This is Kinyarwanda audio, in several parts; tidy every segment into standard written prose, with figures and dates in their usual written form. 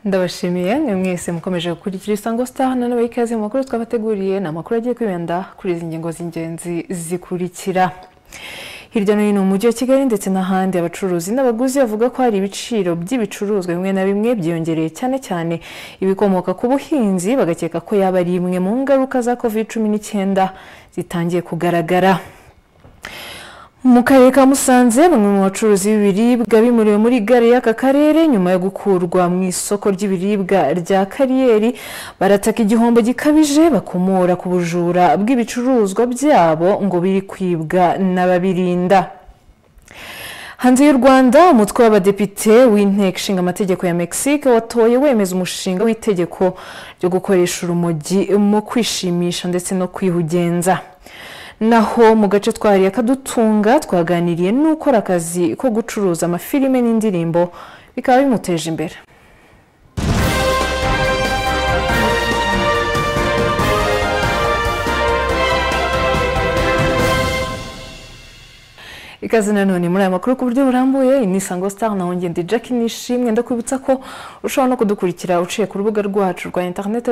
Ndabashimiye mwese mukomeje gukurikira Isango Star na nawe ikaze mu makuru twabateguriye na makuru agiye kwibanda kuri izi ngingo z'ingenzi zikurikira. Hirya no hino mu mujyi wa Kigali ndetse n'ahandi abacuruzi n'abaguzi bavuga ko hari ibiciro by'ibicuruzwa bimwe na bimwe byiyongereye cyane ibikomoka ku buhinzi, bagakeka ko yaba ari imwe mu ngaruka za COVID-19 zitangiye kugaragara. Mu karere ka Musanze, bamwe mu bacuruzi b'ibiribwa bimuriwe muri gare y'aka karere nyuma yo gukurwa mu isoko ry'ibiribwa rya Kariyeri, barataka igihombo gikabije bakomora ku bujura bw'ibicuruzwa byabo ngo biri kwibwa n'ababirinda. Hanze y'u Rwanda, umutwe w'abadepite w'inteko ishinga amategeko ya Mexique watoye wemeza umushinga w'itegeko ryo gukoresha urumogi mu kwishimisha ndetse no kwihugenza. Naho mu gace twariye akadutunga twaganiriye n'ukora akazi ko gucuruza amafilime n'indirimbo bikaba bimuteje imbere. Ikaze nanone muri aya makuru ku buryo burambuye. Ni Isango Star na Ngende Jackie Nishimwe, ndakwibutsa ko ushobora no kudukurikira uciye ku rubuga rwacu rwa internet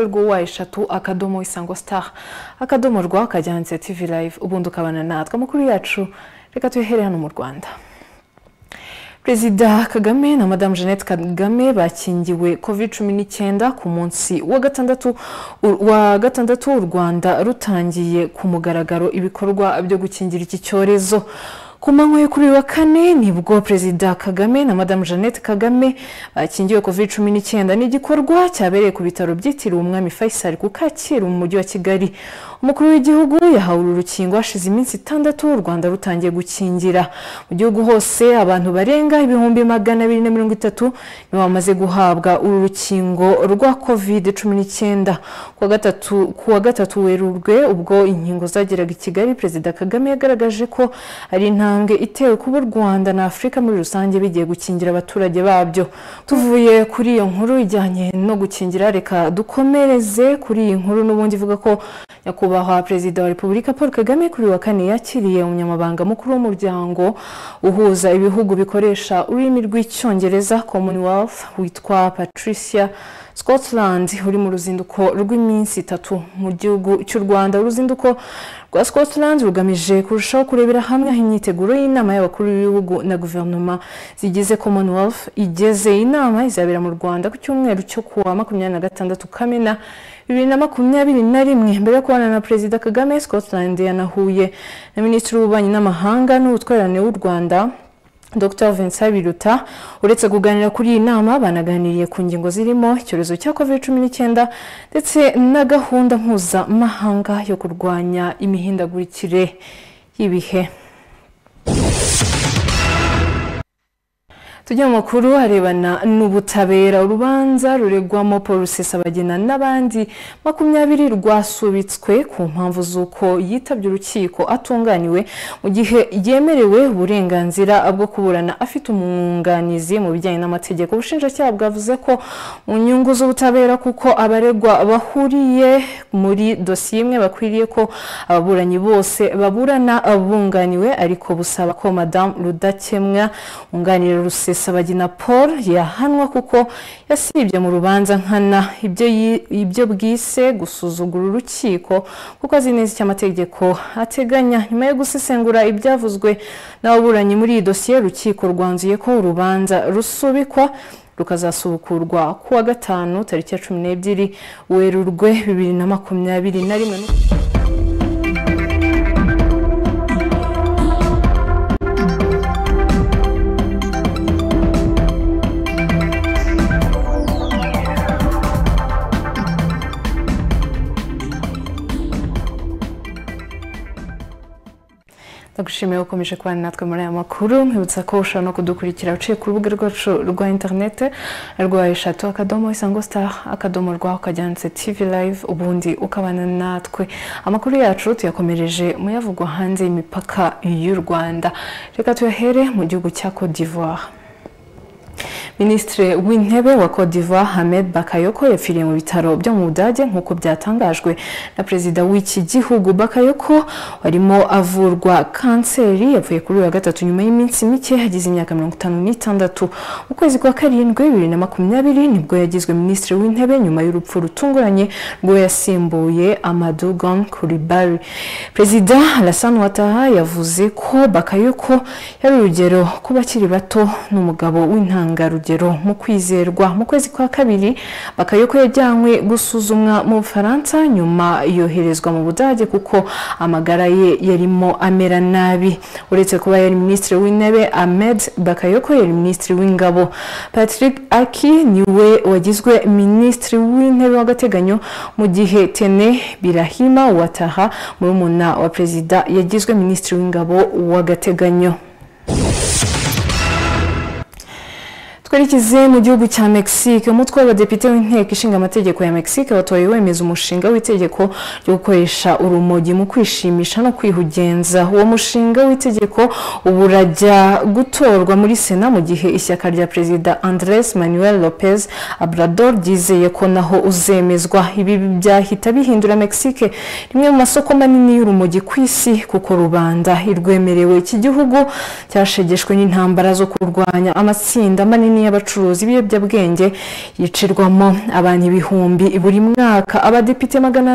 rwo kajyanze TV live ubundi ukabana natwe. Amakuru yacu reka tuhere hano mu Rwanda. Perezida Kagame na Madame Jeannette Kagame bakingiwe COVID-19 ku munsi wa gatandatu u Rwanda rutangiye ku mugaragaro ibikorwa byo gukingira iki cyorezo. Ku manywa yo kuri wa kane nibwo Perezida Kagame na Madame Jeannette Kagame bakingiwe COVID-19 n'igikorwa cyabereye ku bitaro byitiriwe Umwami Faisal ku Kacyiru mu mujyi wa Kigali. Umukuru w'igihugu yahawe urukingo hashize iminsi 6 u Rwanda rutangiye gukingira. Mu gihugu hose abantu barenga ibihumbi 230 nibo bamaze guhabwa uru rukingo rwa COVID-19. Ku wa gatatu Werurwe ubwo inkingo zageraga i Kigali, Perezida Kagame yagaragaje ko ari intambwe itewe kuba u Rwanda na Afrika muri rusange bigiye gukingira abaturage babyo. Tuvuye kuri iyo nkuru ijyanye no gukingira, reka dukomereze kuri iyi nkuru n'ubundi ivuga ko nyakubahwa Perezida wa Repubulika Paul Kagame kuri wa kane yakiriye umunyamabanga mukuru w'umuryango uhuza ibihugu bikoresha ururimi rw'icyongereza Commonwealth witwa Patricia Scotland, uri mu ruzinduko rw'iminsi 3 mu gihugu cy'u Rwanda. Uruzinduko rwa Scotland rugamije kurushaho kurebera hamwe imyiteguro y'inama y'abakuru b'ibihugu na guverinoma zigize Commonwealth igeze. Inama izabera mu Rwanda ku cyumweru cyo kuwa 26 Kamena 2021. Mbere yo kubana na Perezida Kagame, Scotland yanahuye na Minisitiri w'Ububanyi n'Amahanga n'Ubutwererane w'u Rwanda Dr. Vincent Biruta. Uretse kuganira kuri iyi nama, banaganiriye ku ngingo zirimo icyorezo cya COVID-19 ndetse na gahunda mpuzamahanga yo kurwanya imihindagurikire y'ibihe. Tujya mu makuru arebana n'ubutabera. Urubanza ruregwamo Paul Rusesabagina n'abandi 20 rwasubitswe ku mpamvu z'uko yitabye urukiko atunganiwe mu gihe yemerewe uburenganzira bwo kuburana afite umwunganizi mu bijyanye n'amategeko. Ubushinjacyaha bwavuze ko mu nyungu z'ubutabera kuko abaregwa bahuriye muri dosiye imwe bakwiriye ko ababuranyi bose baburana bunganiwe, ariko busaba ko Madame Rudakemwa unganira Rusesabagina Paul yahanwa kuko yasibye mu rubanza nkana ibyo bwise gusuzugura urukiko kuko azi neza icyo amategeko ateganya. Nyuma yo gusesengura ibyavuzwe n'ababuranyi muri iyi dosiye, urukiko rwanzuye ko urubanza rusubikwa rukazasubukurwa ku wa gatanu tariki ya 12 Werurwe 2021. Ndagushimiye ukomeje kubana natwe muri aya makuru. Nkibutsa ko ushobora no kudukurikira uciye ku rubuga rwacu rwa internet rwa kajyanze TV live ubundi ukabana natwe. Amakuru yacu tuyakomereje muyavugwa hanze y'imipaka y'u Rwanda. Reka tuyahere mu gihugu cya Cote d'Ivoire. Minisitiri w'intebe wa Côte d'Ivoire Ahmed Bakayoko yapfiriye mu bitaro byo mu Budage nk'uko byatangajwe na perezida w'iki gihugu. Bakayoko warimo avurwa kanseri yapfuye kuri uyu wa gatatu nyuma y'iminsi mike, hagize imyaka 56. Mu kwezi kwa karindwi 2020 nibwo yagizwe minisitiri w'intebe nyuma y'urupfu rutunguranye rwo yasimbuye Amadou Gon Coulibaly. Perezida Alassane Ouattara yavuze ko Bakayoko yari urugero ku bakiri bato n'umugabo w'intangarugero mu kwizerwa. Mu kwezi kwa kabiri Bakayoko yajyanywe gusuzumwa mu Bufaransa, nyuma yoherezwa mu Budage kuko amagara ye yarimo amera nabi. Uretse kuba yari minisitiri w'intebe, Ahmed Bakayoko yari minisitiri w'ingabo. Patrick Aki niwe wagizwe minisitiri w'intebe w'agateganyo, mu gihe Tene Birahima Ouattara murumuna wa perezida yagizwe minisitiri w'ingabo w'agateganyo. Twerekeze mu gihugu cya Mexique. Umutwe w'abadepite w'inteko ishinga amategeko ya Mexique watoye wemeza umushinga w'itegeko ryo gukoresha urumogi mu kwishimisha no kwihugenza. Uwo mushinga w'itegeko ubu urajya gutorwa muri Sena, mu gihe ishyaka rya perezida Andrés Manuel López Obrador ryizeye ko naho uzemezwa. Ibi byahita bihindura Mexique rimwe mu masoko manini y'urumogi ku isi, kuko rubanda irwemerewe. Iki gihugu cyashegeshwe n'intambara zo kurwanya amatsinda manini y'abacuruzi b'ibiyobyabwenge yicirwamo abantu ibihumbi buri mwaka. Abadepite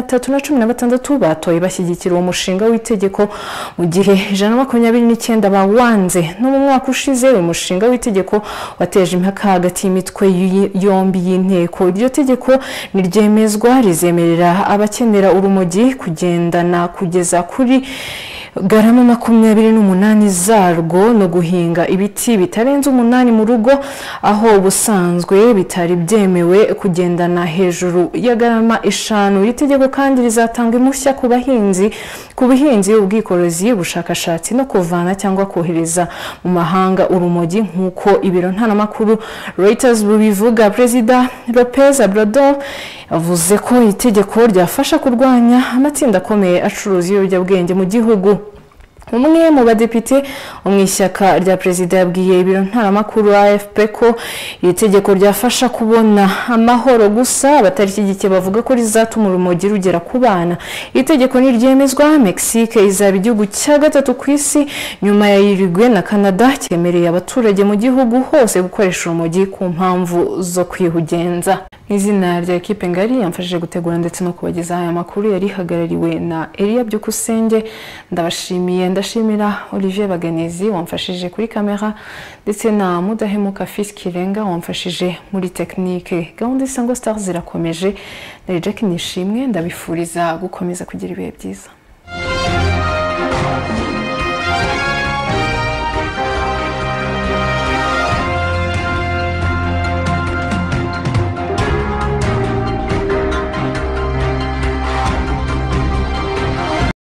316 batoye bashyigikira uwo mushinga w'itegeko, mu gihe 129 bawanze. No mu mwaka ushize uwo mushinga w'itegeko wateje impaka hagati y'imitwe yombi y'inteko. Iryo tegeko niryemezwa rizemerera abakenera urumogi kugendana kugeza kuri garama 28 zarwo no guhinga ibiti bitarenze 8 mu rugo, aho ubusanzwe bitari byemewe kugendana hejuru ya garama 5. Iri tegeko kandi rizatanga impushya ku buhinzi, ubwikorezi, ubushakashatsi no kuvana cyangwa kohereza mu mahanga urumogi, nk'uko ibiro ntaramakuru Reuters bivuga. Perezida López Obrador yavuze ko itegeko ryafasha kurwanya amatsinda akomeye acuruza ibiyobyabwenge mu gihugu. Umwe mu badepite mu ishyaka rya perezida yabwiye ibiro ntaramakuru AFP ko iri tegeko ryafasha kubona amahoro, gusa abatarishyigikiye bavuga ko rizatuma urumogi rugera ku bana. Iri tegeko niryemezwa, Mexique izaba igihugu cya gatatu ku isi nyuma ya Uruguay na Canada cyemereye abaturage mu gihugu hose gukoresha urumogi ku mpamvu zo kwihugenza. Izina rya ekipe ngari yamfashije gutegura ndetse no kubageza aya makuru yari hagarariwe na Elia Byukusenge. Ndashimira Olivier Baganezi wamfashije kuri kamera, ndetse na Mudahemuka Fils Kirenga wamfashije muri technique. Gahunda Isango Stars zirakomeje. Nari Jack Nishimwe, ndabifuriza gukomeza kugira ibihe byiza.